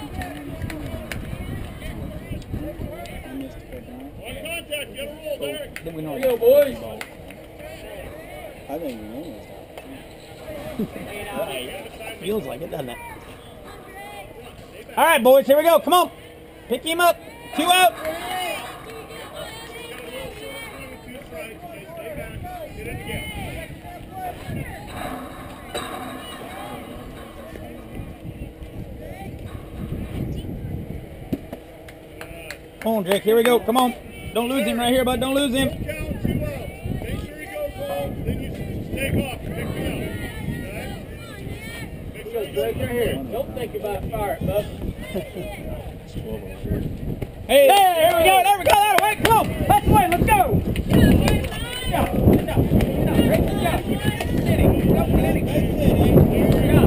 Then we know. Here we go, boys. I think we know this. Feels like it, doesn't it? All right, boys, here we go. Come on. Pick him up. 2 out. Come on, Jake. Here we go. Come on. Don't lose him right here, bud. Don't lose him. Make sure he goes home. Then you take off and pick me up. Make sure Right here. Don't think about fire, bud. Hey, here we go. There we go. That way. Come on. That's the way. Let's go. Go. Sit down. Great job. Sitting. Go. Sitting. Good job.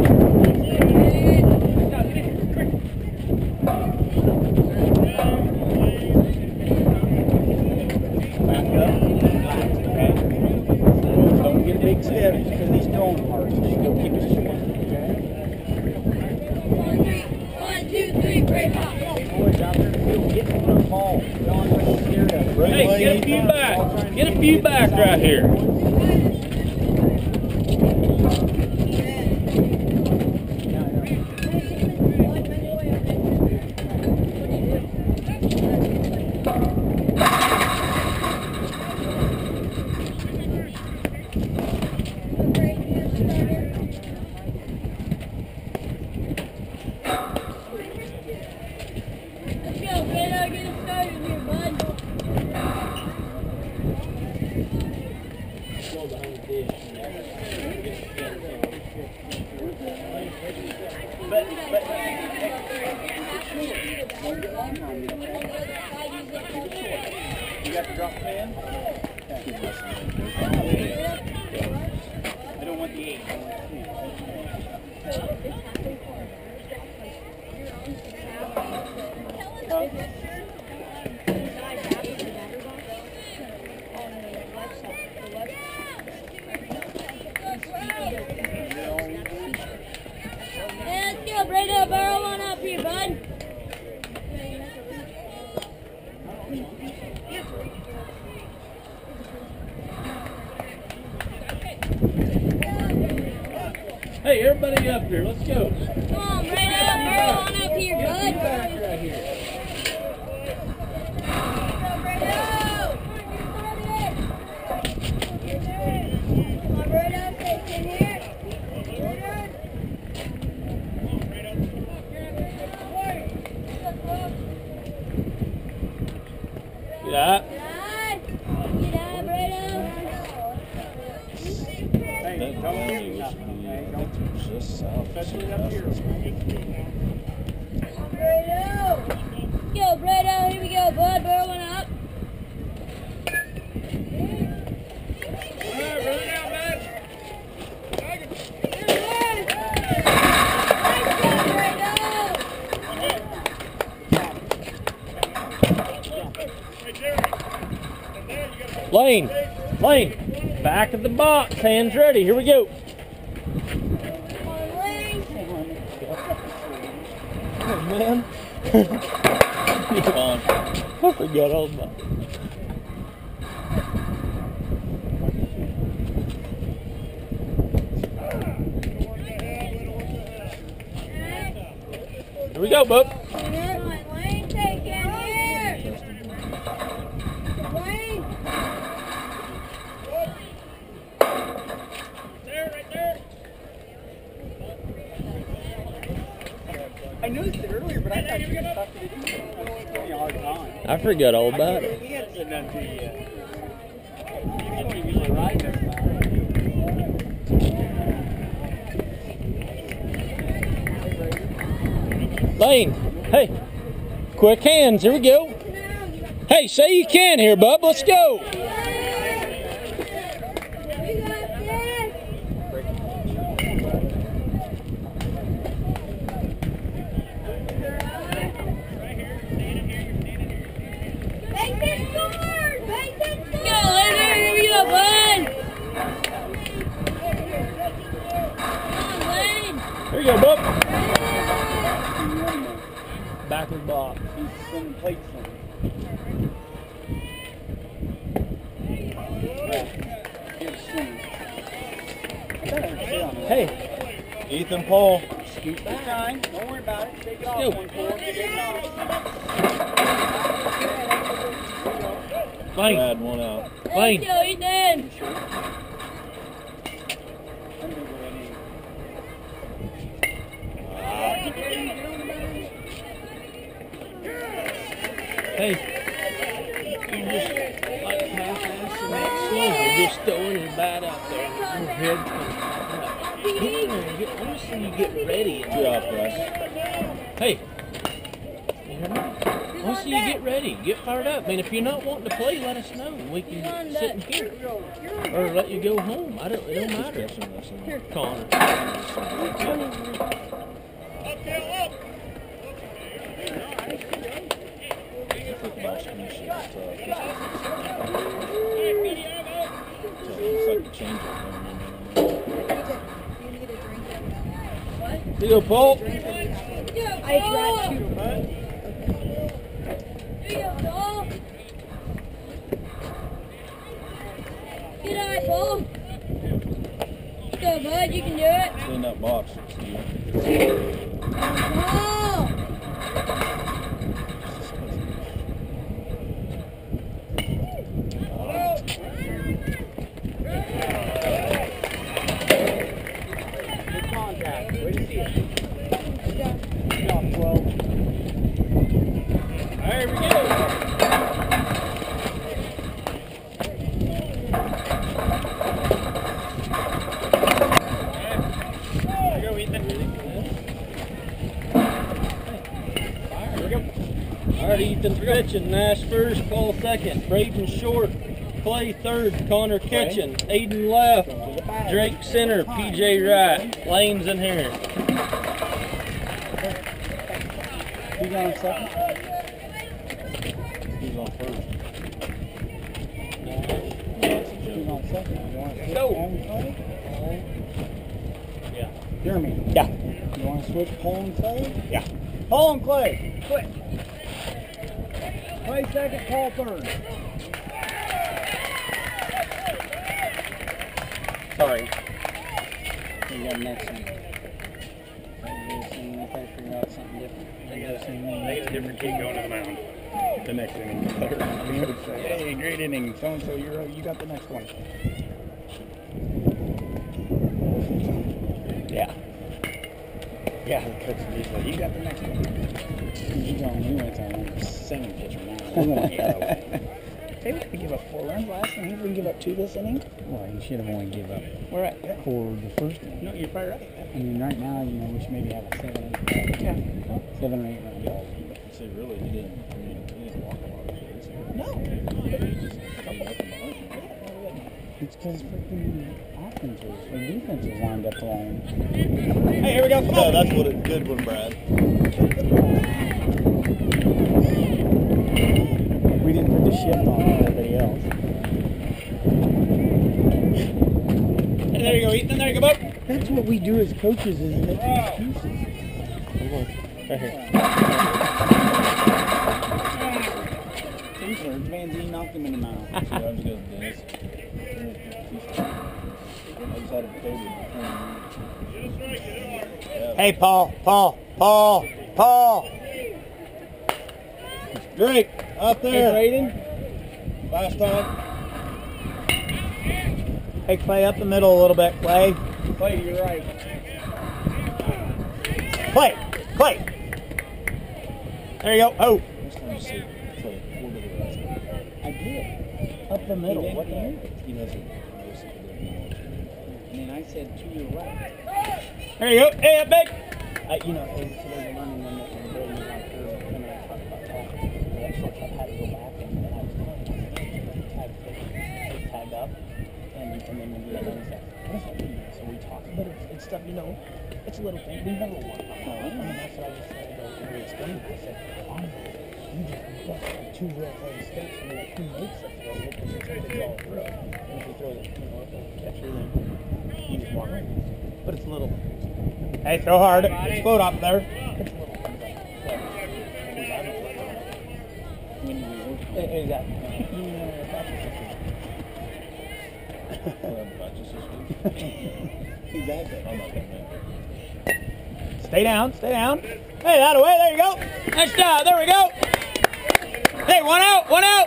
Back up. Relax, okay? Don't get a big step because he's throwing hard. Just go keep it short, okay? 1, 2, 3, break up. Boys out there in the field, get on the ball. Don't let you scared of it. Hey, get a few back. Get a few back right here. You got the drop pan? I don't want the 8. Let's go, Brado. Barrel one up here, bud. Hey, everybody up here. Let's go. Come on, Brado. Barrel one up here, bud. Back right here. Yeah. Go, Brado. Here we go, bud. Barrel one up. Lane, back of the box, hands ready, here we go. Oh, man. Come on. I forgot all about it. Here we go, bub. Lane, take it here. Lane. I noticed it earlier, but I thought you were stuck to it. It's a hard time. I forgot all about it. He hadn't said nothing to you yet. I think you were right there. Lane, hey, quick hands, here we go. Hey, say you can here, bub, let's go. Here you go, bub. backer box. He's sending plates in. Hey, Ethan Paul. scoot It's back. fine. Don't worry about it. Take it off. Go. 1-4. Take it off. Lane, Bad one out. Lane. Let's go, Ethan. Hey, you just like half-assing that slow. You're just throwing your bat out there. Your head comes back up. Get there and get, I want to see you get ready. Good job, Russ. Hey, you hear me? I want to see you get ready. Get fired up. I mean, if you're not wanting to play, let us know. We can sit in here. Or let you go home. It don't matter. Connor. Here you go, Paul. I tried to. Get out, Paul. Go, bud. You can do it. Clean that box, Steve. Paul. Good contact. Way to see it. Good job, 12. There we go. There you go, Ethan. There we go. All right, Ethan's pitching. Nash first, Paul second. Braden short. Clay third. Connor catching. Aiden left. Drake center. PJ right. Lane's in here. Who's on second? He's on first. Who's on second? You want to switch Go. Paul and Clay? Yeah. Jeremy. Yeah. You want to switch Paul and Clay? Yeah. Paul and Clay. Quit. Clay second, Paul third. Sorry. You got next one. I gotta figure out something different. I got a different team going to the mound. The next inning. Hey, great inning. So and so, you got the next one. Yeah. Yeah, the coach is like, you got the next one. You went on second pitcher now. We're going to go. They were to give up 4 runs last inning. He's going to give up 2 this inning. Well, you should have only give up. We're at for the first inning. No, you're probably right. I mean, right now, we should maybe have a 7 or 8. Yeah. 7 or 8 run ball. See, really, he didn't walk a lot of days. No. He just came up and behind him. It's because freaking offenses or defenses lined up alone. Hey, here we go. Come No, on. that's what it good one, Brad. We didn't put the shift on everybody else. Hey, there you go, Ethan. There you go, bud. That's what we do as coaches is make excuses. Right here. Two-thirds, Van Zee knocked him in the mouth. See, I was good, Dennis. I just had a baby. Hey, Paul. Drake, out there. Braden. Last time. Hey, Clay, up the middle a little bit, Clay. Clay, you're right. Clay. There you go. Oh. Next time you see Clay, we'll do the rest. I did. Up the middle. He What the heck? He doesn't basically know what you mean. I mean, I said to your right. There you go. Hey, up big. So there's a running when the building was like third, and I talked about that. That shortstop had to go back, and then I was telling him, I had to tag up, and then when we had done that, what does that mean? So we talked, but it's stuff, it's a little thing. We never worked on it. I mean, that's what I just said. We explained it. I said, you just bust like 2 real hard steps, and then who makes it throw it? Because it's going to go through. And if you throw it, if the catcher, then you just walk in. But it's little. Hey, throw hard. Float up there. It's little things like that. We Is that? Exactly. I'm not that man. Stay down, stay down. Hey, that away, there you go. Nice job, there we go. Hey, one out, one out.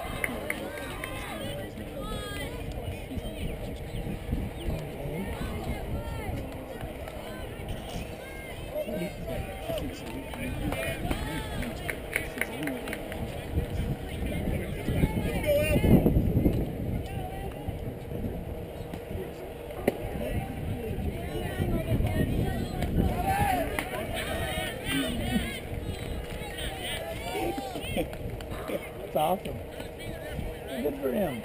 That's awesome. Good for him.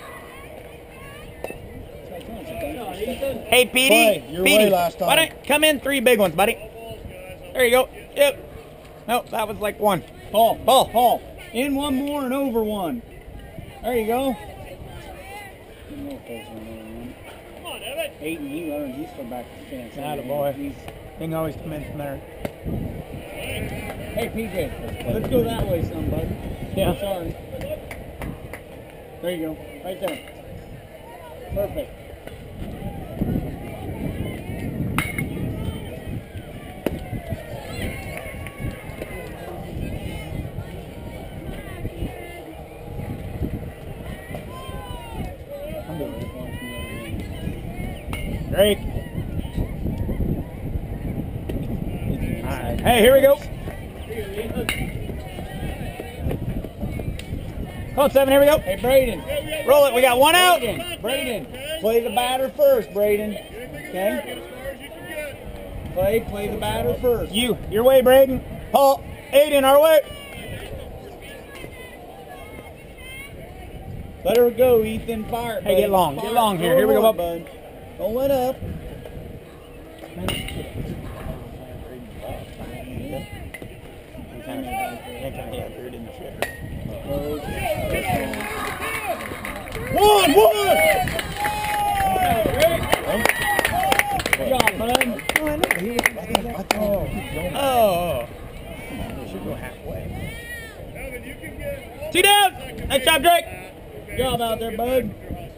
Hey, Petey. Clay, your way last time. Why don't come in 3 big ones, buddy? There you go. Yep. Nope, that was like 1. Paul, Paul. In 1 more and over 1. There you go. Come on, Evan. Aiden, he learned. He's still back to the fence. Attaboy. He's, He can always come in from there. hey, PJ, let's go that way, son, bud. Yeah. Sorry. There you go. Right there. Perfect. I'm doing it. Great. All right. Hey, here we go. Come on, 7, here we go. Hey, Braden. Roll it, we got 1 out. Braden, play the batter first, Braden. Okay? As far as you can get. Play the batter first. You, your way, Braden. Paul, Aiden, our way. Let her go, Ethan. Fire it, Hey, get buddy. long, Fire get it. long here. Go Here we go, hard, bud. Don't let up. One! Good job, bud. Oh. Should go halfway. Evan, you can get. 2 down. Nice job, Drake. Good job out there, bud.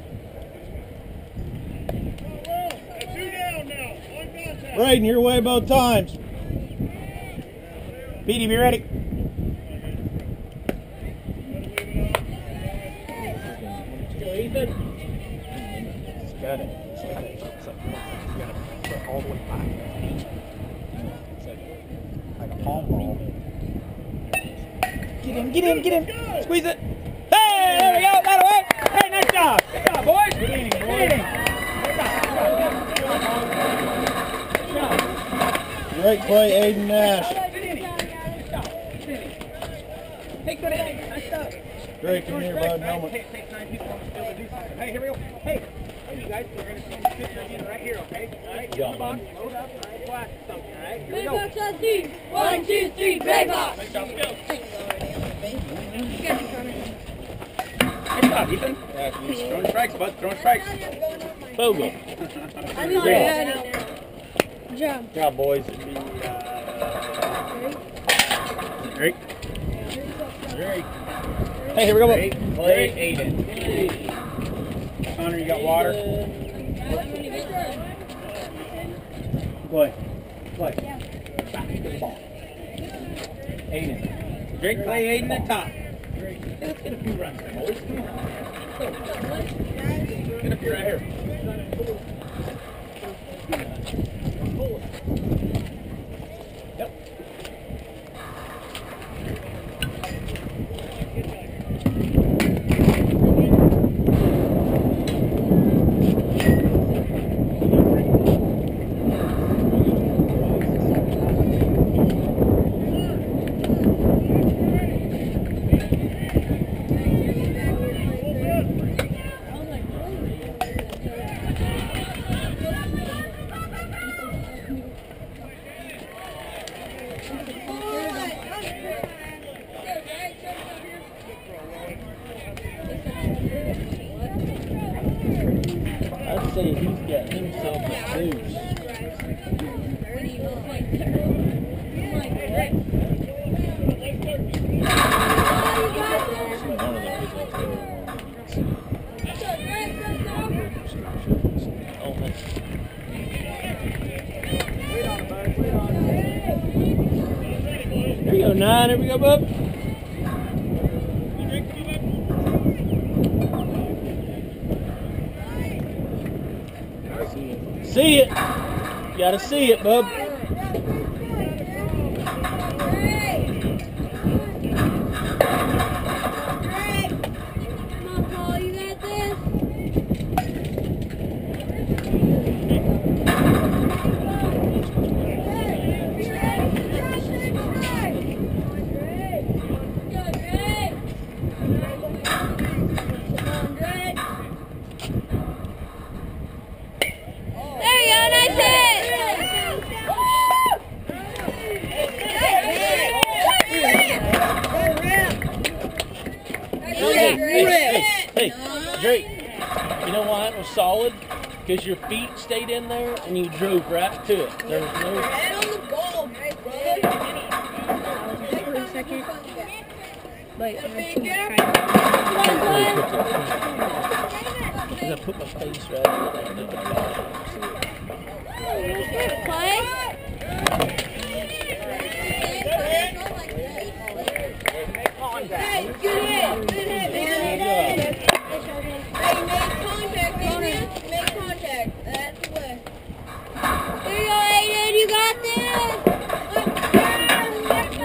That's 2 down now. On contact. Braden, your way both times. Petey, be ready. Ethan. Got it. It's like you gotta put all the way back. It's like a palm ball. Get in, get in, get in. Squeeze it. Hey, there we go. That away. Hey, nice job. Good job, boys. Good inning, boys. Great play, Aiden Nash. Hey, good inning. Nice job. Drake, come here, bud. Helmet. Takes 9 people on the field to do something. Hey, here we go. Hey, you guys, we're going to stand the picture again right here, okay? All right, get in the box, load up, all right, flash something, all right? Here we Red go. box on 3. 1, 2, 3, red box. Nice job, let's go. You got me, Connor. Good job, Ethan. Throwing strikes, bud. Throwing strikes. Bogle. I'm not bad. Good job. Good job, boys. Drake. Drake. Hey, here we go. Play Aiden. Connor, you got water? Play. Back to the ball. Aiden. Drake, play Aiden at top. Drake. Hey, let's get a few runs here, boys. Come on. Get up here right here. Yep. I'd say he's got himself a boost. One of them is go, 9. Here we go, bub. See it. You gotta see it, bub. Come on, Paul, you got this? Hey, Drake, you know why it was solid? Because your feet stayed in there and you drove right to it. There was no... Head on the ball, brother. For a second. Like, I put my face right in Play. Hey, good hit. Good hit, man. Hey, make contact, baby. Make contact. That's the way. There you go, Aiden. You got this. Let's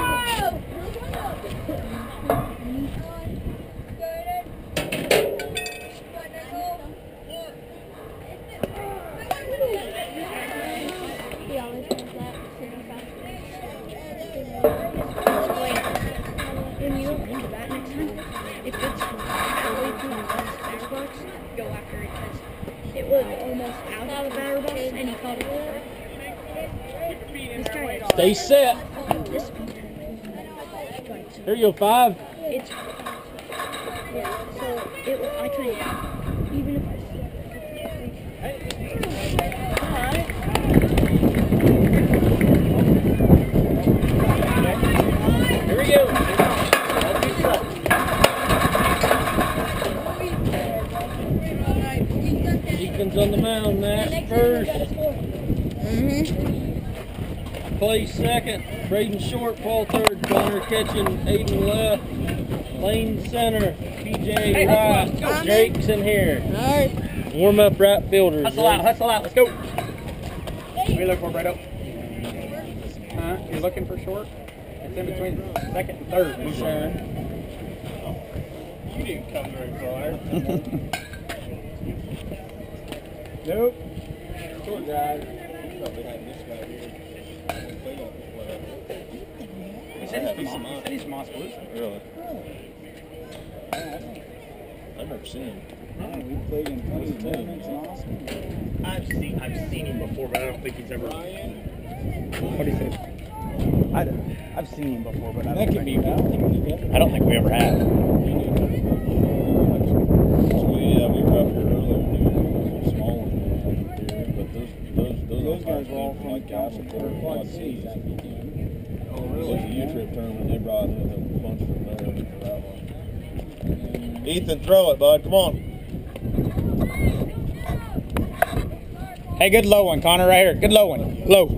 when you look into that next time, if it's way through the batter box, go after it because it was almost out of the batter box and he caught it. He's trying to Stay set. this. There you go, 5. It's yeah. So I can't even if I see Here we go. Ethan's on the mound. Nash first. Clay second. Braden short. Paul third. Connor catching. Aiden left. Lane center. PJ right. Drake's in here. Alright. Warm up right fielders. Hustle out, let's go. What are you looking for, Bredo? Huh? You're looking for short? It's in between second and third. Sure. You didn't come very far. Nope. Short guy. Probably had this guy here. He said he's Moss Blues. Really? I've never seen him. Yeah, we played in Tony's tournaments in Austin. I've seen him before, but I don't think he's ever. What do you say? I've seen him before, but I That don't could think be I don't think we ever have. So, yeah, we were up here earlier. We were small ones here, but those guys were all from like Castle California. Quad Cities. Oh, It was a U-Trip tournament. They brought in a bunch from there for that one. Ethan, throw it, bud. Come on. Hey, good low one, Connor, right here. Good low one. Low.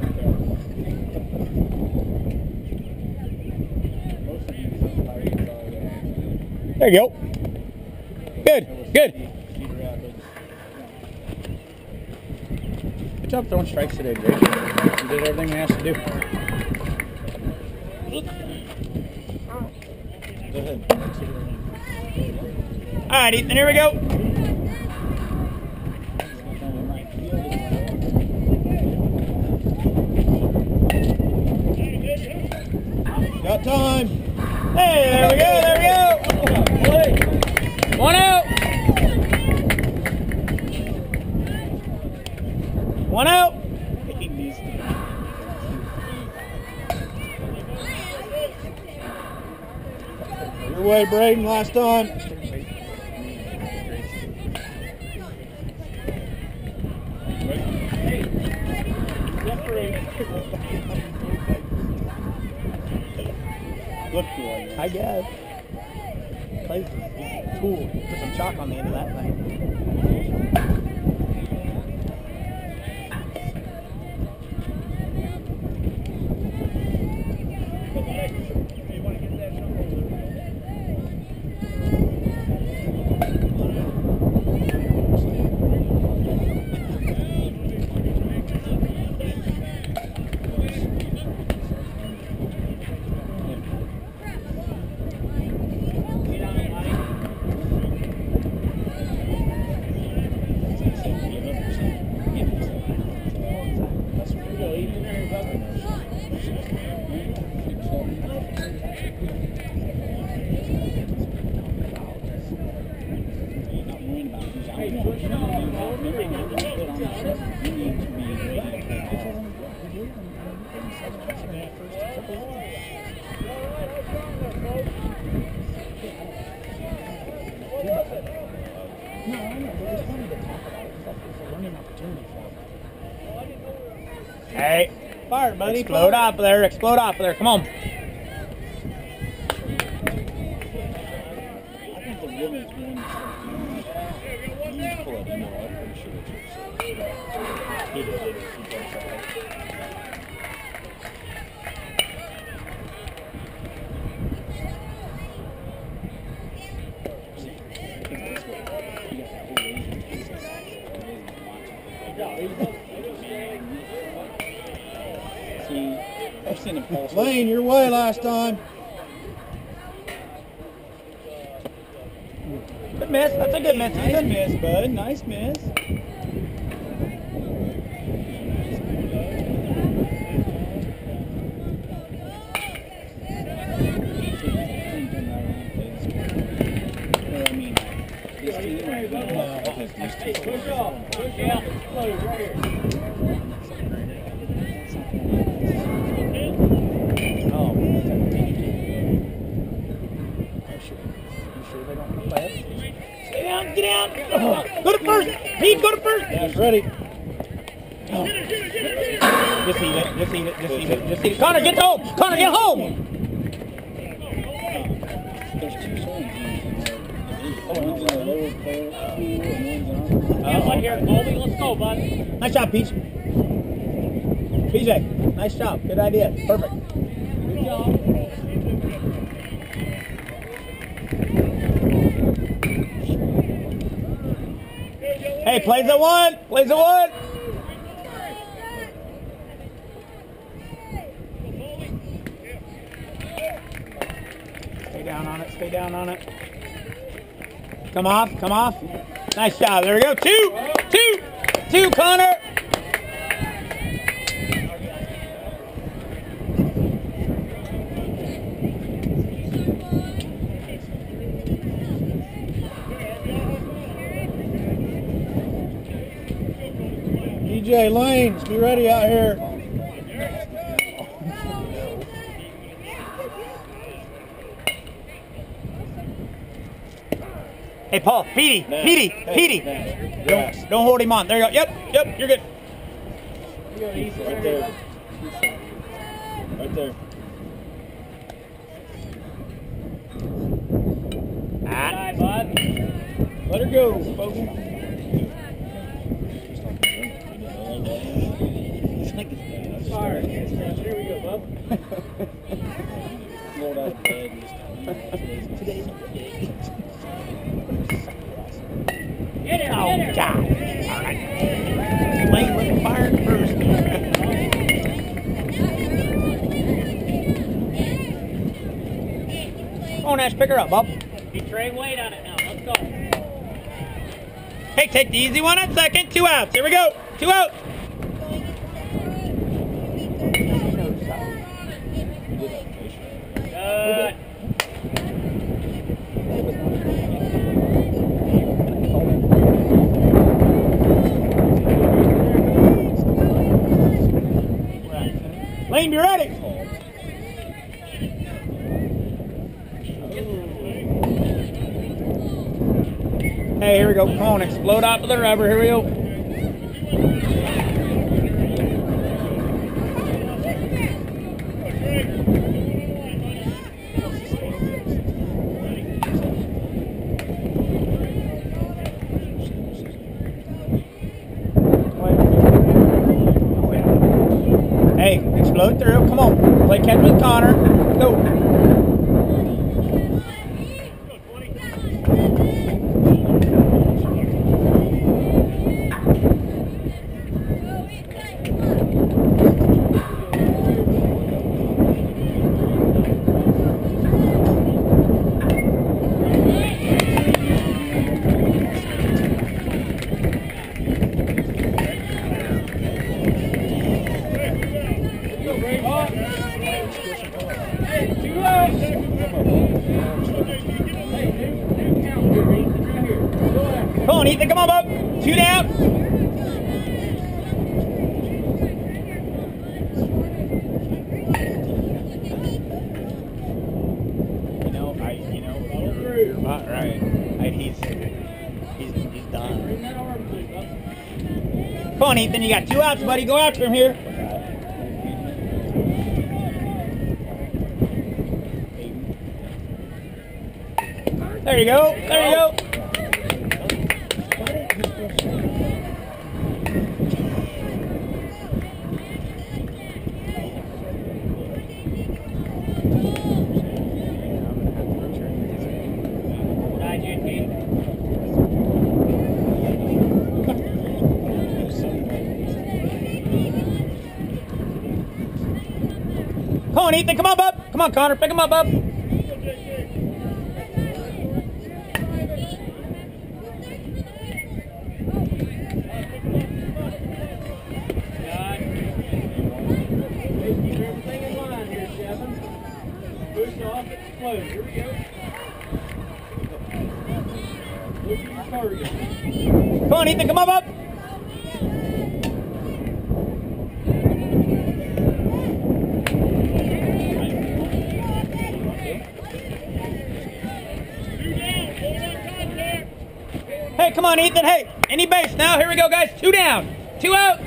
There you go. Good, good. Good job throwing strikes today, Jake. You did everything we asked to do. Go ahead. All right, Ethan, here we go. Got time. Hey, there we go, there we go. One out. One out. Your way, Braden, last time. Good boy. I guess. Plays cool. Put some chalk on the end of that thing. Hey, fire, buddy. Explode up there. Explode up there. Come on. I think the women's one. Pull it in there. I'm pretty sure it's he did. He did something. See, I've seen him pulse. Lane, your way last time. Good miss. That's a good miss. Nice miss, bud. Nice miss. Push off. Push out. Explode right here. Stay down. Get down. Go to first. Pete, go to first. That's ready. Just eat it. Just eat it. Just eat it. Just eat it. Connor, get home. Connor, get home. There's two swings. One's in the lower pole, and one's on. Right here, Colby. Let's go, bud. Nice job, Peach. PJ, nice job. Good idea. Perfect. Good job. Hey, plays at one. Plays at one. Stay down on it. Stay down on it. Come off. Come off. Nice job. There we go. Two, Connor. DJ Lanes, be ready out here. Hey, Paul, Petey. Don't hold him on. There you go. Yep, you're good. Right there. Right there. Bye, bud. Let her go, folks. Fire. Here we go, bub. Rolled out of bed. Today's Get her, Oh, get her. God. All right. Lane, let him fire it first. Come on, Ash, pick her up, Bob. Be train weight on it now. Let's go. Hey, take the easy one at second. 2 outs. Here we go. 2 outs. Good. Lane, be ready. Hey, here we go. Come on, explode out to the rubber. Here we go. Hey, explode through. Come on. Play catch with Connor. Go. Come on, Ethan. Come on, bub. 2 down. You're about right. He's done. Come on, Ethan. You got 2 outs, buddy. Go after him here. There you go. There you go. Come on, Ethan. Come on, bub. Come on, Connor. Pick him up, bub. Come on, Ethan. Come on, bub. Hey, come on, Ethan. Hey, any base now. Here we go, guys. 2 down. 2 out.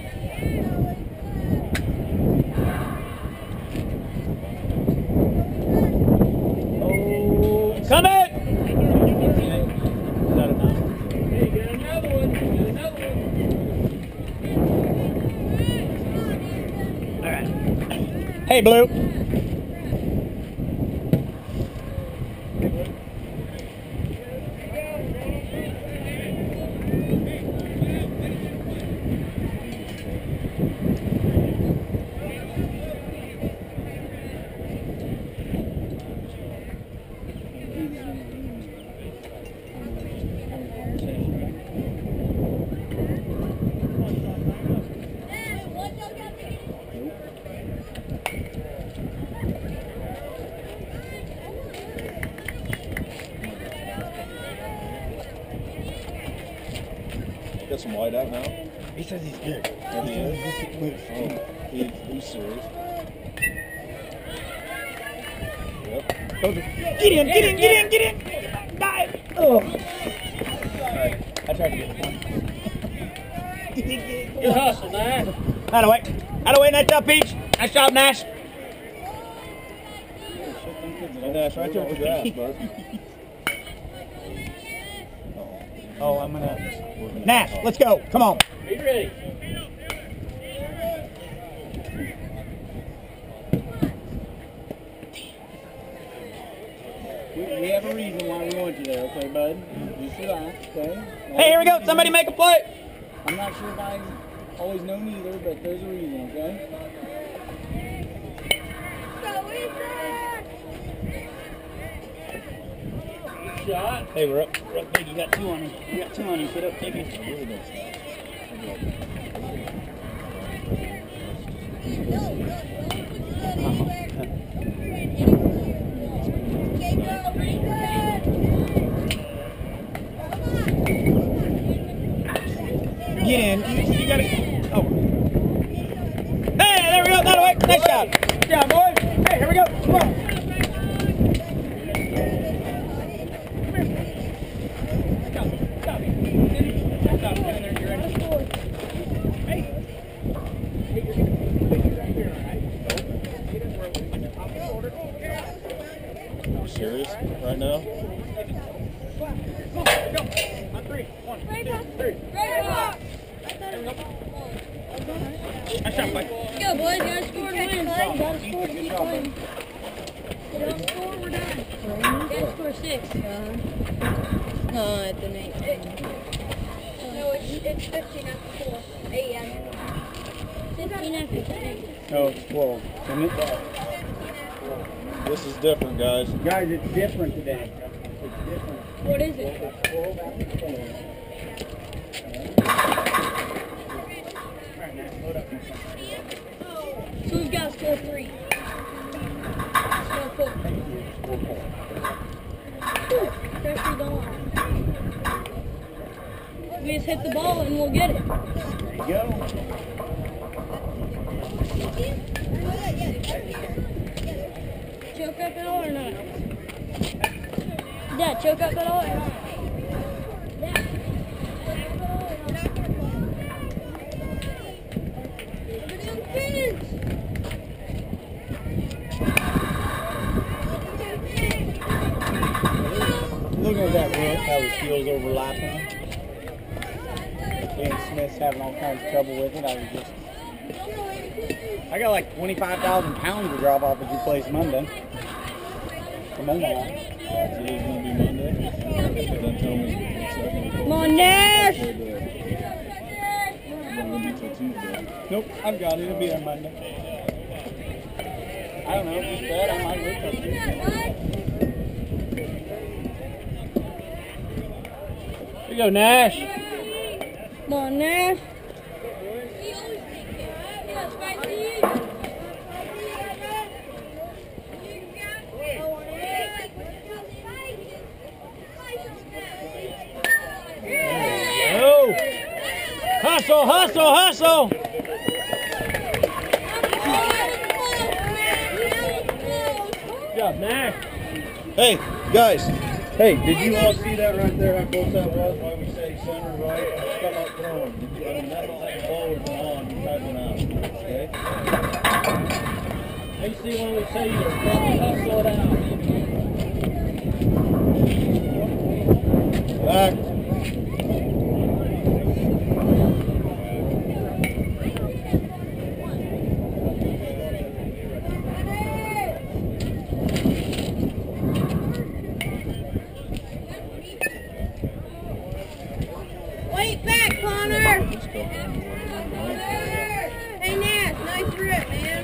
Oh, come in. Hey, get another one. Get another one. All right. Hey, Blue. Got some white out now. He says he's good. Oh, he is? Oh, he's serious. Yep. Get in, get in, get in, get in. Dive. Oh. I tried to get one. Good hustle, Nash. Out of way. Out of way. Nice job, Peach. Nice job, Nash. Hey, Nash, right there with the grass, bud. Oh, I'm gonna. Nash, let's go. Come on. Be ready. We have a reason why we want you there, okay, bud? Just relax, okay? Hey, here we go. Somebody make a play. I'm not sure if I always known either, but there's a reason, okay? Shot. Hey, we're up big. You got 2 on him. You got 2 on him. Sit up, take it. Get in. You got it. Oh. Hey, there we go. That way. Nice job. Good job, boys. Hey, here we go. Come on. You serious right now? Nice job, Mike. Go, boys. Gotta score to win. Gotta score to keep playing. Get up, score, we're done. Gotta score 6. No, it's an 8. No, it's 15 after 4. 8, yeah. 15 after 8. Oh, well, isn't it? This is different, guys. Guys, it's different today. It's different. What is it? It's 12 after 4. So we've got to score 3. Score 4. Pressure the line. We just hit the ball and we'll get it. There you go. Choke up at all or not? Dad, choke up at all or not? Looking at that roof, how the skills overlapping. Dan Smith's having all kinds of trouble with it. I got like 25,000 pounds to drop off at your place Monday. From Omaha. Today's gonna be Monday. Don't tell me it's not gonna Come on, Nash! It's not gonna be till Tuesday. Nope, I've got it. It'll be there Monday. I don't know, just bad. I might wait till Tuesday. Here you go, Nash. Come on, Nash. Go. Hustle, hustle, hustle. Good job, Nash. Hey, guys. Hey, did you all see that right there? How close that was? Why we say center right? Come up throwing. Did you? I mean, that ball was on. You tried one out. Okay. Hey, see when we say you hustle it out. Back. Wait back, Connor! Hey, Nash, nice rip, man.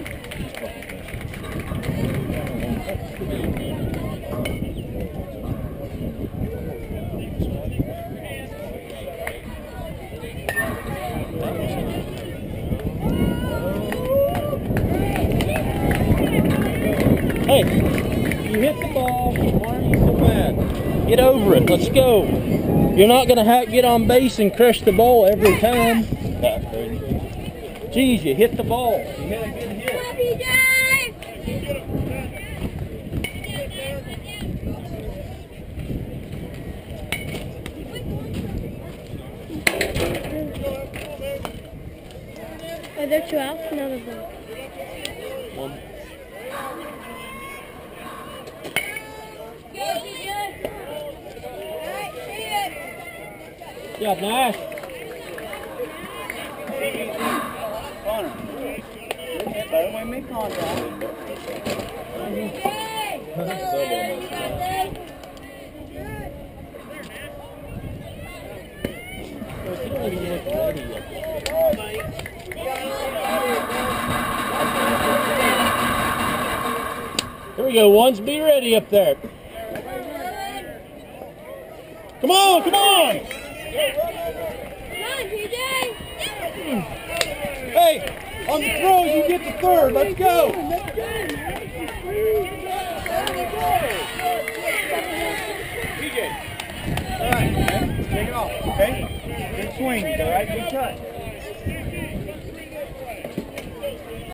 Hey, you hit the ball. Why are you so mad? Get over it. Let's go. You're not going to get on base and crush the ball every time. Geez, you hit the ball. You hit a good hit. Are there 2 outs? No, there's not. One. Good job, Nash. Connor. Better way to make contact. Here we go, ones, be ready up there. Come on, come on! Hey, on the throw, you get the third. Let's go. TJ. All right, man. Take it off, okay? Good swings, all right? Good cut.